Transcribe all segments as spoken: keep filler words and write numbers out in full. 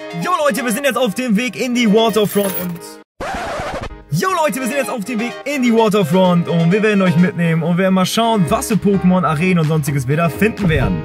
Jo Leute, wir sind jetzt auf dem Weg in die Waterfront und... Jo Leute, wir sind jetzt auf dem Weg in die Waterfront und wir werden euch mitnehmen und werden mal schauen, was für Pokémon, Arenen und sonstiges wir da finden werden.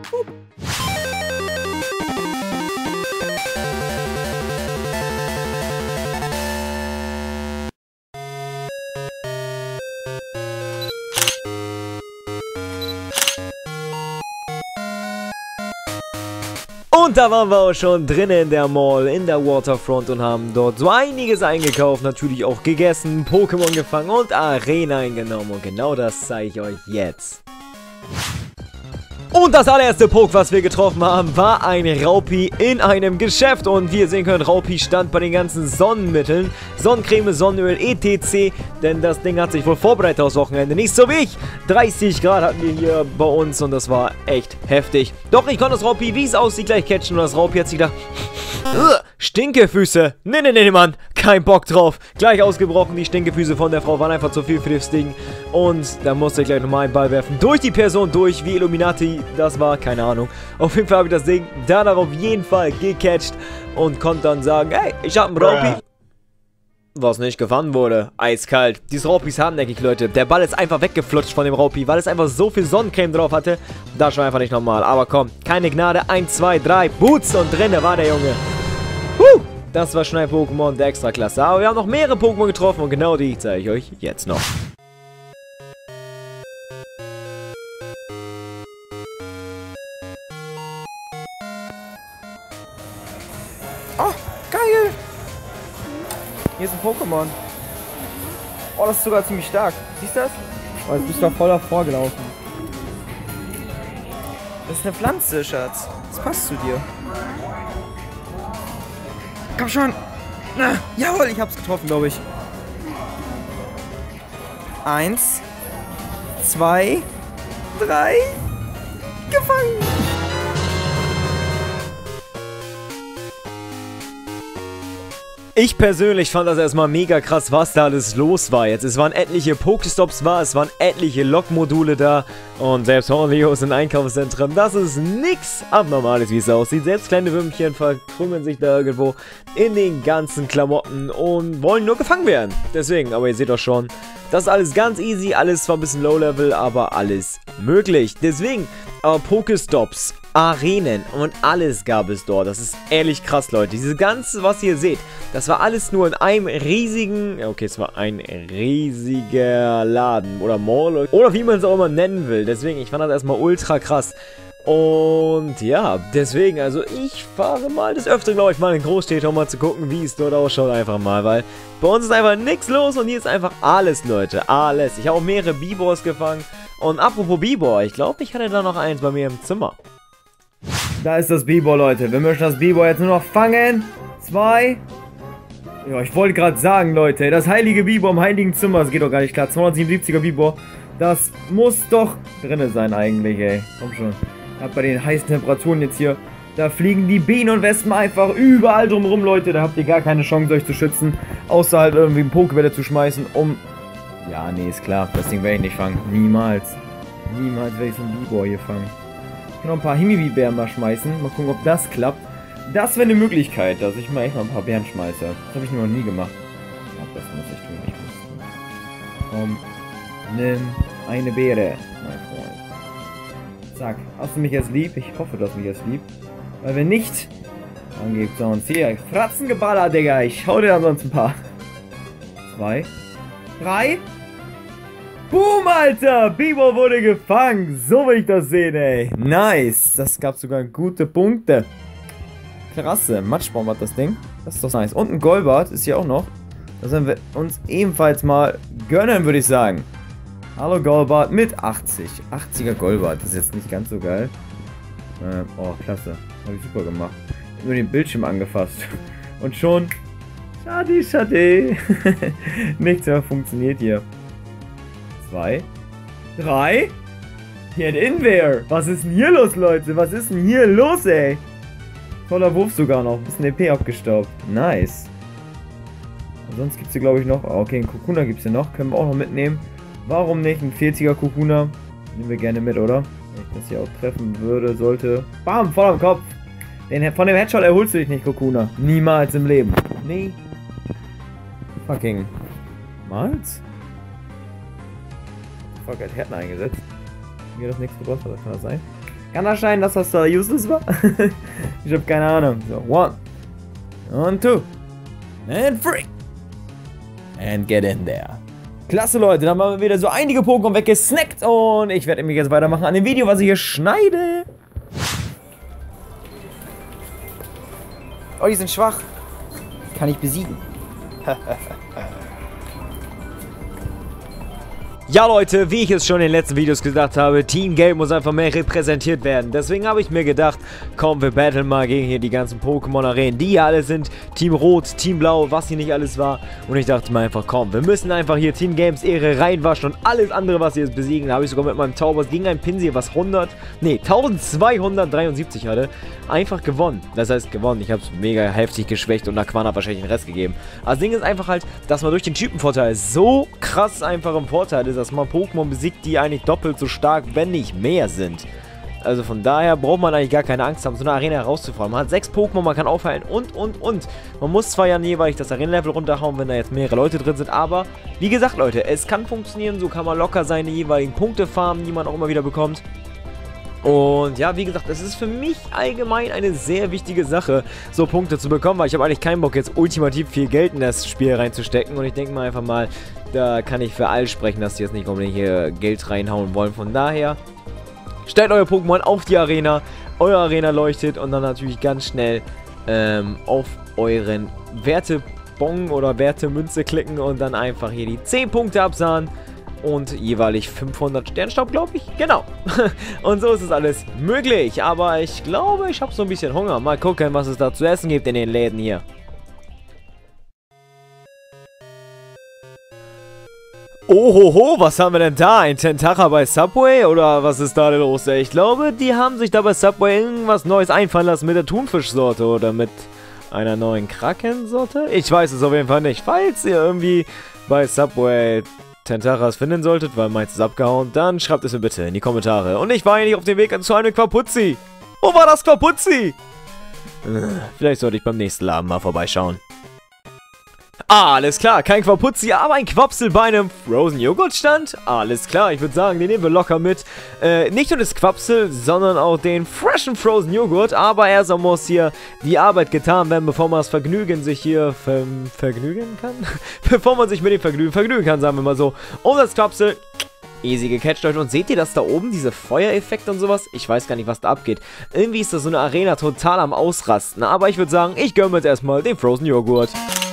Und da waren wir auch schon drinnen in der Mall, in der Waterfront und haben dort so einiges eingekauft, natürlich auch gegessen, Pokémon gefangen und Arena eingenommen. Und genau das zeige ich euch jetzt. Und das allererste Poké, was wir getroffen haben, war ein Raupi in einem Geschäft. Und wie ihr sehen könnt, Raupi stand bei den ganzen Sonnenmitteln, Sonnencreme, Sonnenöl, et cetera. Denn das Ding hat sich wohl vorbereitet aufs Wochenende. Nicht so wie ich. dreißig Grad hatten wir hier bei uns und das war echt heftig. Doch ich konnte das Raupi, wie es aussieht, gleich catchen. Und das Raupi hat sich gedacht, Stinkefüße. Nee, nee, nee, Mann. Kein Bock drauf. Gleich ausgebrochen. Die Stinkefüße von der Frau waren einfach zu viel für das Ding. Und da musste ich gleich nochmal einen Ball werfen. Durch die Person durch, wie Illuminati das war. Keine Ahnung. Auf jeden Fall habe ich das Ding danach auf jeden Fall gecatcht. Und konnte dann sagen, hey, ich habe einen Raupi. Was nicht gefangen wurde. Eiskalt. Diese Raupis hartnäckig, Leute. Der Ball ist einfach weggeflutscht von dem Raupi, weil es einfach so viel Sonnencreme drauf hatte. Das war einfach nicht normal. Aber komm, keine Gnade. eins, zwei, drei. Boots und drinne war der Junge. Huh, das war schon ein Pokémon der Extraklasse. Aber wir haben noch mehrere Pokémon getroffen und genau die zeige ich euch jetzt noch. Oh, geil! Hier ist ein Pokémon. Oh, das ist sogar ziemlich stark. Siehst du das? Oh, jetzt bist du da voll davor gelaufen. Das ist eine Pflanze, Schatz. Das passt zu dir. Komm schon! Na, jawohl, ich hab's getroffen, glaube ich. Eins, zwei, drei, gefangen! Ich persönlich fand das erstmal mega krass, was da alles los war jetzt. Es waren etliche Pokestops war, es waren etliche Lokmodule da und selbst Hornleos in Einkaufszentren. Das ist nix Abnormales, wie es aussieht. Selbst kleine Würmchen verkrümmen sich da irgendwo in den ganzen Klamotten und wollen nur gefangen werden. Deswegen, aber ihr seht doch schon, das ist alles ganz easy, alles zwar ein bisschen Low-Level, aber alles möglich. Deswegen, aber Pokestops, Arenen und alles gab es dort. Das ist ehrlich krass, Leute. Diese ganze, was ihr seht, das war alles nur in einem riesigen, okay, es war ein riesiger Laden oder Mall oder wie man es auch immer nennen will. Deswegen, ich fand das erstmal ultra krass. Und ja, deswegen, also ich fahre mal des Öfteren, glaube ich, mal in Großstädte, um mal zu gucken, wie es dort ausschaut, einfach mal, weil bei uns ist einfach nichts los und hier ist einfach alles, Leute, alles. Ich habe auch mehrere Bibors gefangen und apropos Bibor, ich glaube, ich hatte da noch eins bei mir im Zimmer. Da ist das Bibor, Leute. Wir möchten das Bibor jetzt nur noch fangen. Zwei. Ja, ich wollte gerade sagen, Leute, das heilige Bibor im heiligen Zimmer, das geht doch gar nicht klar. zweihundertsiebenundsiebziger Bibor, das muss doch drinne sein eigentlich, ey. Komm schon. Bei den heißen Temperaturen jetzt hier, da fliegen die Bienen und Wespen einfach überall drumherum, Leute. Da habt ihr gar keine Chance, euch zu schützen, außer halt irgendwie eine Pokebälle zu schmeißen, um... Ja, nee, ist klar, das Ding werde ich nicht fangen. Niemals. Niemals werde ich so einen Bibor hier fangen. Ich kann noch ein paar Himibi-Bären mal schmeißen. Mal gucken, ob das klappt. Das wäre eine Möglichkeit, dass ich mal echt mal ein paar Bären schmeiße. Das habe ich noch nie gemacht. Ja, das muss ich tun. Ich muss tun. Komm, nimm eine Beere, mein Freund. Zack. Hast du mich jetzt lieb? Ich hoffe, du hast mich jetzt lieb. Weil wenn nicht, dann gibt's uns hier Fratzengeballer, Digga. Ich hau dir dann sonst ein paar. Zwei. Drei. Boom, Alter. Bibor wurde gefangen. So will ich das sehen, ey. Nice. Das gab sogar gute Punkte. Krasse. Matschbaum hat das Ding. Das ist doch nice. Und ein Golbat ist hier auch noch. Das werden wir uns ebenfalls mal gönnen, würde ich sagen. Hallo Golbat mit achtzig. achtziger Golbat. Das ist jetzt nicht ganz so geil. Äh, oh, klasse. Habe ich super gemacht. Ich habe nur den Bildschirm angefasst. Und schon... Schade, schade. Nichts mehr funktioniert hier. Zwei. Drei. Get in there. Was ist denn hier los, Leute? Was ist denn hier los, ey? Toller Wurf sogar noch. Ein bisschen E P abgestaubt. Nice. Sonst gibt es hier, glaube ich, noch... Okay, einen Kokuna gibt es hier noch. Können wir auch noch mitnehmen. Warum nicht? Ein vierziger Kokuna. Nehmen wir gerne mit, oder? Wenn ich das hier auch treffen würde, sollte... Bam! Voll am Kopf. Den, von dem Headshot erholst du dich nicht, Kokuna. Niemals im Leben. Nee. Fucking. Niemals? Fuck, er hat Härten eingesetzt. Mir das nichts gebracht hat, kann das sein? Kann das sein, dass das da useless war? Ich hab keine Ahnung. So, one. Und two. And three. And get in there. Klasse, Leute, dann haben wir wieder so einige Pokémon weggesnackt und ich werde nämlich jetzt weitermachen an dem Video, was ich hier schneide. Oh, die sind schwach. Kann ich besiegen. Ja Leute, wie ich es schon in den letzten Videos gesagt habe, Team Gelb muss einfach mehr repräsentiert werden. Deswegen habe ich mir gedacht, komm, wir battlen mal gegen hier die ganzen Pokémon-Arenen, die hier alle sind. Team Rot, Team Blau, was hier nicht alles war. Und ich dachte mir einfach, komm, wir müssen einfach hier Team Games Ehre reinwaschen und alles andere, was hier ist, besiegen. Da habe ich sogar mit meinem Taubers gegen ein Pinsir, was hundert, nee, eintausendzweihundertdreiundsiebzig hatte, einfach gewonnen. Das heißt gewonnen, ich habe es mega heftig geschwächt und Aquana wahrscheinlich den Rest gegeben. Aber das Ding ist einfach halt, dass man durch den Typenvorteil so krass einfach im Vorteil ist, dass man Pokémon besiegt, die eigentlich doppelt so stark, wenn nicht mehr sind. Also von daher braucht man eigentlich gar keine Angst haben, so eine Arena herauszufordern. Man hat sechs Pokémon, man kann aufheilen und, und, und. Man muss zwar ja jeweilig das Arenalevel runterhauen, wenn da jetzt mehrere Leute drin sind, aber wie gesagt, Leute, es kann funktionieren, so kann man locker seine jeweiligen Punkte farmen, die man auch immer wieder bekommt. Und ja, wie gesagt, es ist für mich allgemein eine sehr wichtige Sache, so Punkte zu bekommen, weil ich habe eigentlich keinen Bock, jetzt ultimativ viel Geld in das Spiel reinzustecken. Und ich denke mal einfach mal, da kann ich für alle sprechen, dass die jetzt nicht unbedingt hier Geld reinhauen wollen. Von daher, stellt euer Pokémon auf die Arena, eure Arena leuchtet und dann natürlich ganz schnell ähm, auf euren Wertebon oder Wertemünze klicken und dann einfach hier die zehn Punkte absahen. Und jeweilig fünfhundert Sternstaub, glaube ich. Genau. Und so ist es alles möglich. Aber ich glaube, ich habe so ein bisschen Hunger. Mal gucken, was es da zu essen gibt in den Läden hier. Ohoho, was haben wir denn da? Ein Tentacher bei Subway? Oder was ist da denn los? Ich glaube, die haben sich da bei Subway irgendwas Neues einfallen lassen mit der Thunfischsorte oder mit einer neuen Kraken-Sorte. Ich weiß es auf jeden Fall nicht. Falls ihr irgendwie bei Subway Tentachas finden solltet, weil meins ist abgehauen, dann schreibt es mir bitte in die Kommentare. Und ich war ja nicht auf dem Weg zu einem Quapuzzi. Wo war das Quapuzzi? Vielleicht sollte ich beim nächsten Laden mal vorbeischauen. Ah, alles klar, kein Quapuzzi, aber ein Quapsel bei einem Frozen Joghurt stand. Alles klar, ich würde sagen, den nehmen wir locker mit. Äh, nicht nur das Quapsel, sondern auch den freshen Frozen Joghurt. Aber erst muss hier die Arbeit getan werden, bevor man das Vergnügen sich hier ver vergnügen kann. Bevor man sich mit dem Vergnügen vergnügen kann, sagen wir mal so. Und das Quapsel, easy gecatcht, Leute. Und seht ihr das da oben, diese Feuereffekte und sowas? Ich weiß gar nicht, was da abgeht. Irgendwie ist das so eine Arena total am Ausrasten. Aber ich würde sagen, ich gönne mir jetzt erstmal den Frozen Joghurt.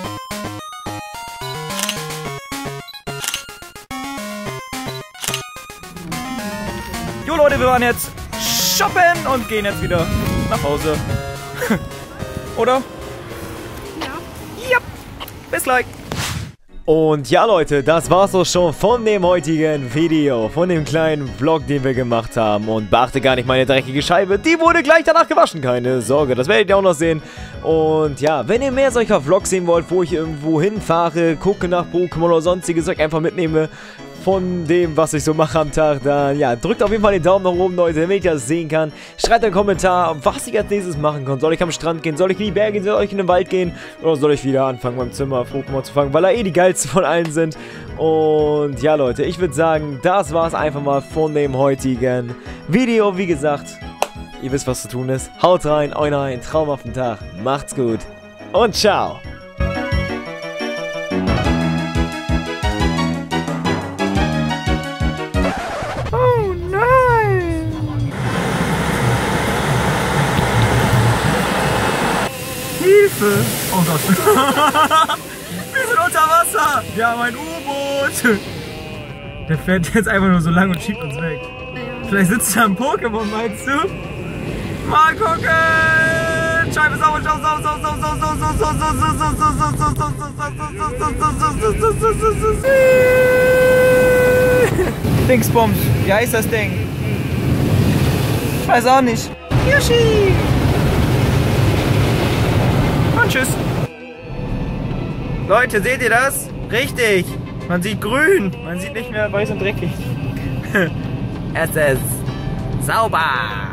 Jo Leute, wir waren jetzt shoppen und gehen jetzt wieder nach Hause. Oder? Ja. Yep. Bis gleich. Und ja Leute, das war's auch schon von dem heutigen Video, von dem kleinen Vlog, den wir gemacht haben. Und beachte gar nicht meine dreckige Scheibe, die wurde gleich danach gewaschen, keine Sorge, das werdet ihr auch noch sehen. Und ja, wenn ihr mehr solcher Vlogs sehen wollt, wo ich irgendwo hinfahre, gucke nach Pokémon oder sonstiges Zeug einfach mitnehme, von dem, was ich so mache am Tag, dann ja, drückt auf jeden Fall den Daumen nach oben, Leute, damit ich das sehen kann. Schreibt einen Kommentar, was ich als nächstes machen kann. Soll ich am Strand gehen? Soll ich in die Berge gehen? Soll ich in den Wald gehen? Oder soll ich wieder anfangen, beim Zimmer Pokémon zu fangen, weil er eh die geilsten von allen sind? Und ja, Leute, ich würde sagen, das war es einfach mal von dem heutigen Video. Wie gesagt, ihr wisst, was zu tun ist. Haut rein, euch noch einen traumhaften Tag. Macht's gut und ciao. Hilfe! Oh Gott. Wir sind unter Wasser! Wir haben ein U-Boot! Der fährt jetzt einfach nur so lang und schiebt uns weg. Vielleicht sitzt da ein Pokémon, meinst du? Mal gucken! Scheibe sauber, schau, sau, sau, sau, sau, sau, sau, sau, sau, sau, sau, sau, sau, sau, sau, Dingsbums, wie heißt das Ding? Ich weiß auch nicht. Yoshi! Und tschüss. Leute, seht ihr das? Richtig. Man sieht grün. Man sieht nicht mehr weiß und dreckig. Es ist sauber.